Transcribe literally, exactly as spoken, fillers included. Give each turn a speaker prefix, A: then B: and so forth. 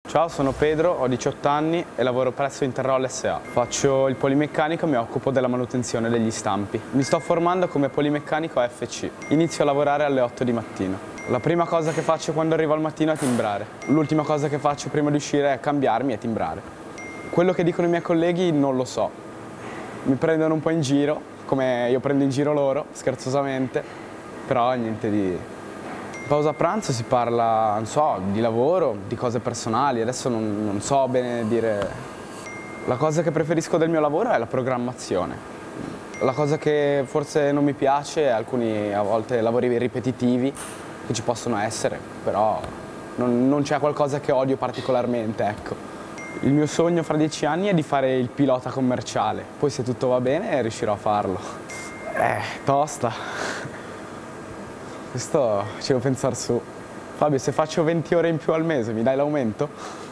A: Ciao, sono Pedro, ho diciotto anni e lavoro presso Interroll S A. Faccio il polimeccanico e mi occupo della manutenzione degli stampi. Mi sto formando come polimeccanico A F C. Inizio a lavorare alle otto di mattina. La prima cosa che faccio quando arrivo al mattino è timbrare. L'ultima cosa che faccio prima di uscire è cambiarmi e timbrare. Quello che dicono i miei colleghi non lo so. Mi prendono un po' in giro, come io prendo in giro loro, scherzosamente, però niente di... In pausa pranzo si parla, non so, di lavoro, di cose personali, adesso non, non so bene dire... La cosa che preferisco del mio lavoro è la programmazione. La cosa che forse non mi piace è alcuni, a volte, lavori ripetitivi che ci possono essere, però non, non c'è qualcosa che odio particolarmente, ecco. Il mio sogno fra dieci anni è di fare il pilota commerciale, poi se tutto va bene riuscirò a farlo. Eh, tosta. Questo ci devo pensare su. Fabio, se faccio venti ore in più al mese mi dai l'aumento?